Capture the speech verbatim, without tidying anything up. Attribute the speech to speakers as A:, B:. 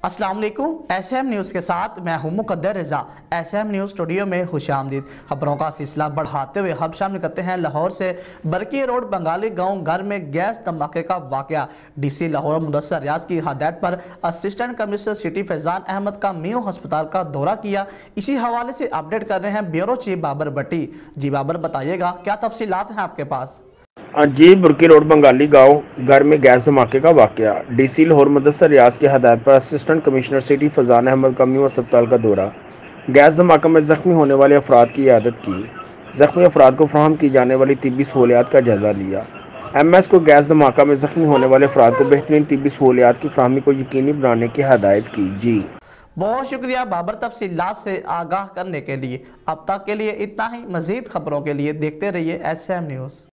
A: अस्सलाम वालेकुम। S M news के साथ मैं हूं Muqaddar Raza. S M news studio में खुशामदीद। खबरों का सिलसिला बढ़ाते हुए हम शामिल करते हैं लाहौर से। बरकी रोड बंगाली गांव घर में गैस धमाके का वाकया। डीसी लाहौर मुदस्सर रियाज की हदायत पर assistant commissioner city Faizan Ahmed का मियो अस्पताल का दौरा किया। इसी हवाले से अपडेट कर रहे हैं ब्यूरो चीफ बाबर भट्टी। जी बाबर, बताइएगा क्या तफसीलात हैं आपके पास?
B: जी, बुरकी रोड बंगाली गांव घर में गैस धमाके का वाकया। डीसी लाहौर मुदस्सर रियाज की हदायत पर assistant commissioner city Faizan Ahmed का मियो अस्पताल का दौरा। गैस धमाके में जख्मी होने वाले अफराद की इयादत की। जख्मी अफराद को फराहम की जाने वाली तिब्बी सहूलियात का जायजा लिया। एम एस को गैस धमाका में जख्मी होने वाले अफराद को बेहतरीन तिब्बी सहूलियात की फराहमी को यकीनी बनाने की हदायत की। जी
A: बहुत शुक्रिया बाबर, तफसीलात से आगाह करने के लिए। अब तक के लिए इतना ही। मजीद खबरों के लिए देखते रहिए एस एम न्यूज़।